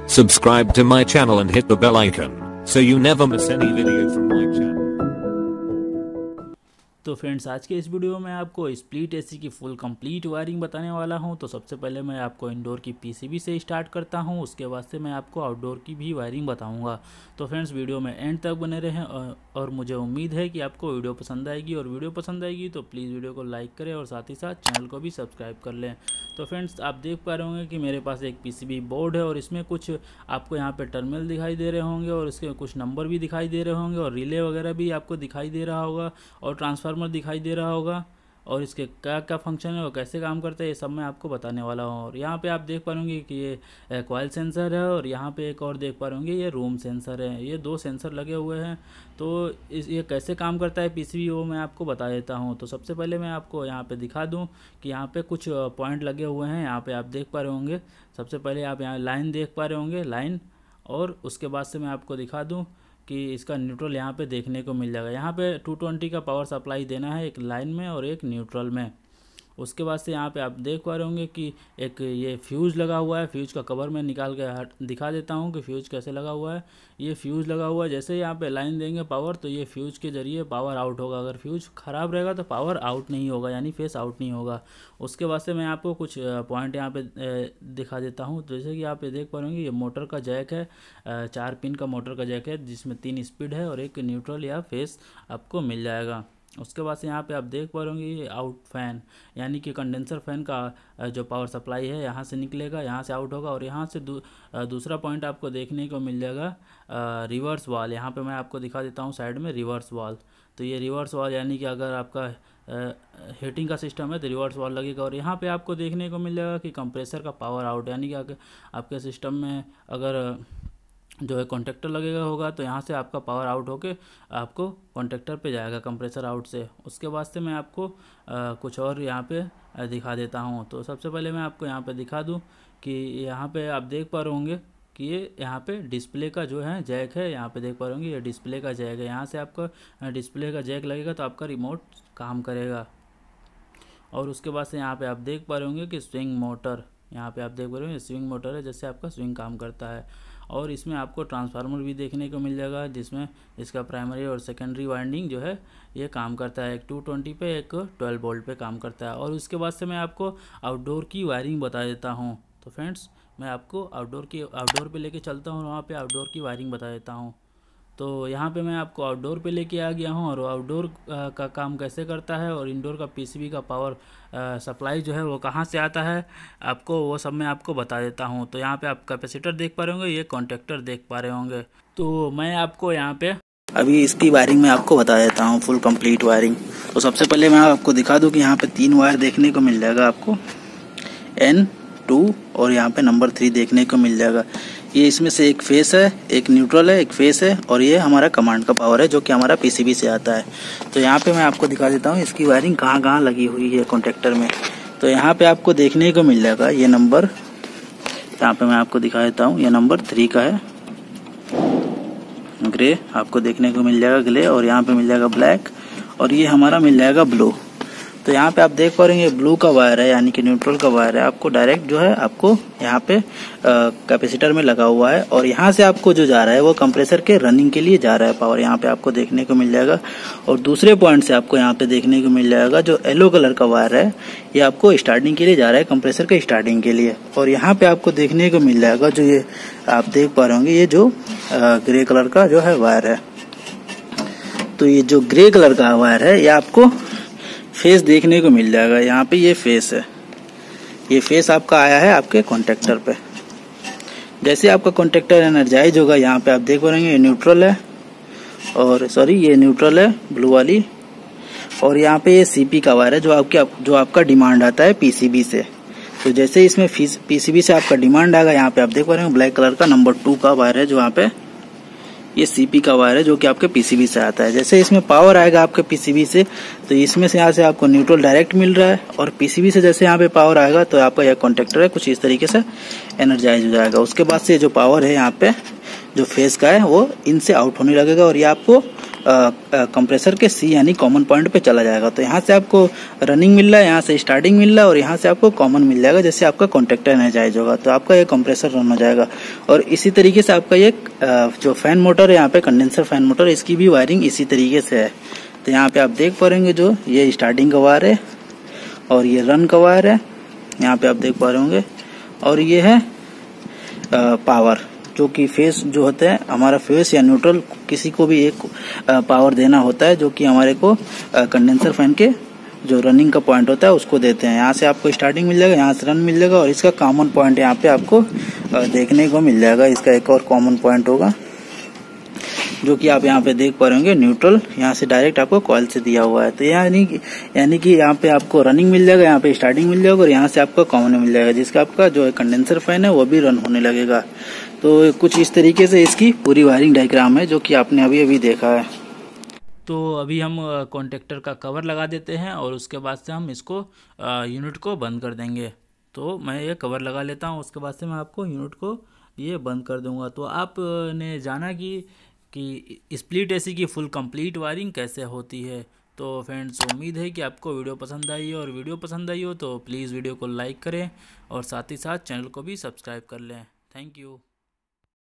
Subscribe to my channel and hit the bell icon so you never miss any video from my channel. तो friends, आज के इस video में आपको split AC की full complete wiring बताने वाला हूं। तो सबसे पहले मैं आपको इंडोर की पीसीबी से स्टार्ट करता हूं, उसके बाद से मैं आपको आउटडोर की भी वायरिंग बताऊंगा। तो फ्रेंड्स, वीडियो में एंड तक बने रहें और मुझे उम्मीद है कि आपको वीडियो पसंद आएगी। और वीडियो पसंद आएगी तो प्लीज़ वीडियो को लाइक करें और साथ ही साथ चैनल को भी सब्सक्राइब कर लें। तो फ्रेंड्स, आप देख पा रहे होंगे कि मेरे पास एक पीसीबी बोर्ड है और इसमें कुछ आपको यहाँ पे टर्मिनल दिखाई दे रहे होंगे और इसके कुछ नंबर भी दिखाई दे रहे होंगे और रिले वगैरह भी आपको दिखाई दे रहा होगा और ट्रांसफार्मर दिखाई दे रहा होगा और इसके क्या क्या फंक्शन है और कैसे काम करता है ये सब मैं आपको बताने वाला हूँ। और यहाँ पे आप देख पा रहे कि ये कॉइल सेंसर है और यहाँ पे एक और देख पा रहे ये रूम सेंसर है। ये दो सेंसर लगे हुए हैं। तो ये कैसे काम करता है पीसीबी वो मैं आपको बता देता हूँ। तो सबसे पहले मैं आपको यहाँ पे दिखा दूँ कि यहाँ पे कुछ पॉइंट लगे हुए हैं। यहाँ पे आप देख पा रहे होंगे, सबसे पहले आप यहाँ लाइन देख पा रहे होंगे, लाइन। और उसके बाद से मैं आपको दिखा दूँ कि इसका न्यूट्रल यहाँ पे देखने को मिल जाएगा। यहाँ पे 220 का पावर सप्लाई देना है, एक लाइन में और एक न्यूट्रल में। उसके बाद से यहाँ पे आप देख पा रहे होंगे कि एक ये फ्यूज़ लगा हुआ है। फ्यूज़ का कवर मैं निकाल के दिखा देता हूँ कि फ्यूज़ कैसे लगा हुआ है। ये फ्यूज़ लगा हुआ है, जैसे यहाँ पे लाइन देंगे पावर तो ये फ्यूज़ के ज़रिए पावर आउट होगा। अगर फ्यूज़ ख़राब रहेगा तो पावर आउट नहीं होगा, यानी फेस आउट नहीं होगा। उसके बाद से मैं आपको कुछ पॉइंट यहाँ पे दिखा देता हूँ। जैसे कि आप ये देख पा रहे होंगे, ये मोटर का जैक है, 4 पिन का मोटर का जैक है जिसमें 3 स्पीड है और एक न्यूट्रल या फेस आपको मिल जाएगा। उसके बाद से यहाँ पे आप देख पा रहे होंगे ये आउट फैन, यानी कि कंडेंसर फैन का जो पावर सप्लाई है यहाँ से निकलेगा, यहाँ से आउट होगा। और यहाँ से दूसरा पॉइंट आपको देखने को मिल जाएगा रिवर्स वाल। यहाँ पे मैं आपको दिखा देता हूँ साइड में रिवर्स वाल। तो ये रिवर्स वाल यानी कि अगर आपका हीटिंग का सिस्टम है तो रिवर्स वाल लगेगा। और यहाँ पे आपको देखने को मिल जाएगा कि कंप्रेसर का पावर आउट, यानी कि आपके सिस्टम में अगर जो है कॉन्टेक्टर लगेगा होगा तो यहाँ से आपका पावर आउट होके आपको कॉन्टेक्टर पे जाएगा कंप्रेसर आउट से। उसके बाद से मैं आपको कुछ और यहाँ पे दिखा देता हूँ। तो सबसे पहले मैं आपको यहाँ पे दिखा दूँ कि यहाँ पे आप देख पा रहे होंगे कि ये यहाँ पे डिस्प्ले का जो है जैक है। यहाँ पे देख पा रहे होंगे ये डिस्प्ले का जैक है। यहाँ से आपका डिस्प्ले का जैक लगेगा तो आपका रिमोट काम करेगा। और उसके बाद से यहाँ पर आप देख पा रहे होंगे कि स्विंग मोटर, यहाँ पे आप देख पा रहे हो स्विंग मोटर है, जैसे आपका स्विंग काम करता है। और इसमें आपको ट्रांसफार्मर भी देखने को मिल जाएगा जिसमें इसका प्राइमरी और सेकेंडरी वाइंडिंग जो है ये काम करता है। एक 220 पे एक 12 वोल्ट पे काम करता है। और उसके बाद से मैं आपको आउटडोर की वायरिंग बता देता हूँ। तो फ्रेंड्स, मैं आपको आउटडोर पे लेके चलता हूँ, वहाँ पे आउटडोर की वायरिंग बता देता हूँ। तो यहाँ पे मैं आपको आउटडोर पे लेके आ गया हूँ और आउटडोर का काम कैसे करता है और इंडोर का पीसीबी का पावर सप्लाई जो है वो कहाँ से आता है आपको वो सब मैं आपको बता देता हूँ। तो यहाँ पे आप कैपेसिटर देख पा रहे होंगे, ये कॉन्टेक्टर देख पा रहे होंगे। तो मैं आपको यहाँ पे अभी इसकी वायरिंग मैं आपको बता देता हूँ, फुल कंप्लीट वायरिंग। तो सबसे पहले मैं आपको दिखा दूँ कि यहाँ पे 3 वायर देखने को मिल जाएगा आपको, N2 और यहाँ पे नंबर 3 देखने को मिल जाएगा। ये इसमें से एक फेस है, एक न्यूट्रल है, एक फेस है और ये हमारा कमांड का पावर है जो कि हमारा पीसीबी से आता है। तो यहाँ पे मैं आपको दिखा देता हूँ इसकी वायरिंग कहाँ कहाँ लगी हुई है कॉन्टेक्टर में। तो यहाँ पे आपको देखने को मिल जाएगा ये नंबर, यहाँ पे मैं आपको दिखा देता हूँ, ये नंबर 3 का है, ग्रे आपको देखने को मिल जाएगा ग्रे, और यहाँ पे मिल जाएगा ब्लैक और ये हमारा मिल जाएगा ब्लू। तो यहाँ पे आप देख पा रहे हैं ब्लू का वायर है, यानी कि न्यूट्रल का वायर है। आपको डायरेक्ट जो है आपको यहाँ पे कैपेसिटर में लगा हुआ है और यहाँ से आपको जो जा रहा है वो कंप्रेसर के रनिंग के लिए जा रहा है पावर, यहाँ पे आपको देखने को मिल जाएगा। और दूसरे पॉइंट से आपको यहाँ पे देखने को मिल जाएगा जो येलो कलर का वायर है, ये आपको स्टार्टिंग के लिए जा रहा है, कंप्रेसर के स्टार्टिंग के लिए। और यहाँ पे आपको देखने को मिल जाएगा जो ये आप देख पा रहे होंगे ये जो ग्रे कलर का जो है वायर है। तो ये जो ग्रे कलर का वायर है ये आपको फेस देखने को मिल जाएगा। यहाँ पे ये फेस है, ये फेस आपका आया है आपके कॉन्टेक्टर पे। जैसे आपका कॉन्टेक्टर एनर्जाइज होगा, यहाँ पे आप देख पा रहे हैं ये न्यूट्रल है और ये न्यूट्रल है ब्लू वाली। और यहाँ पे ये सीपी का वायर है जो आपका डिमांड आता है पीसीबी से। तो जैसे इसमें पीसीबी से आपका डिमांड आएगा, यहाँ पे आप देख पा रहे हैं ब्लैक कलर का नंबर 2 का वायर है जो यहाँ पे ये सीपी का वायर है जो कि आपके पीसीबी से आता है। जैसे इसमें पावर आएगा आपके पीसीबी से तो इसमें से यहाँ से आपको न्यूट्रल डायरेक्ट मिल रहा है और पीसीबी से जैसे यहाँ पे पावर आएगा तो आपका यह कॉन्टेक्टर है कुछ इस तरीके से एनर्जाइज हो जाएगा। उसके बाद से जो पावर है यहाँ पे जो फेस का है वो इनसे आउट होने लगेगा और ये आपको कंप्रेसर के सी यानी कॉमन पॉइंट पे चला जाएगा। तो यहाँ से आपको रनिंग मिल रहा है, यहाँ से स्टार्टिंग मिल रहा है और यहाँ से आपको कॉमन मिल जाएगा। जैसे आपका कॉन्टेक्टर एनर्जाइज होगा तो आपका ये कंप्रेसर रन हो जाएगा। और इसी तरीके से आपका ये जो फैन मोटर है यहाँ पे कंडेंसर फैन मोटर, इसकी भी वायरिंग इसी तरीके से है। तो यहाँ पे आप देख पा रहे होंगे जो ये स्टार्टिंग का वायर है और ये रन का वायर है, यहाँ पे आप देख पा रहे होंगे। और ये है पावर, जो कि फेस जो होता है हमारा फेस या न्यूट्रल, किसी को भी एक पावर देना होता है जो कि हमारे को कंडेंसर फैन के जो रनिंग का पॉइंट होता है उसको देते हैं। यहाँ से आपको स्टार्टिंग मिल जाएगा, यहाँ से रन मिल जाएगा और इसका कॉमन पॉइंट यहाँ पे आपको देखने को मिल जाएगा। इसका एक और कॉमन पॉइंट होगा जो कि आप यहाँ पे देख पा रहे होंगे, न्यूट्रल यहाँ से डायरेक्ट आपको कॉइल से दिया हुआ है। तो यानी कि यहाँ पे आपको रनिंग मिल जाएगा, यहाँ पे स्टार्टिंग मिल जाएगा और यहाँ से आपको कॉमन मिल जाएगा, जिसका आपका जो है कंडेंसर फैन है वो भी रन होने लगेगा। तो कुछ इस तरीके से इसकी पूरी वायरिंग डायग्राम है जो कि आपने अभी अभी देखा है। तो अभी हम कॉन्टेक्टर का कवर लगा देते हैं और उसके बाद से हम इसको यूनिट को बंद कर देंगे। तो मैं ये कवर लगा लेता हूँ, उसके बाद से मैं आपको यूनिट को ये बंद कर दूंगा। तो आपने जाना कि स्प्लिट एसी की फुल कंप्लीट वायरिंग कैसे होती है। तो फ्रेंड्स, उम्मीद है कि आपको वीडियो पसंद आई हो, और वीडियो पसंद आई हो तो प्लीज़ वीडियो को लाइक करें और साथ ही साथ चैनल को भी सब्सक्राइब कर लें। Thank you.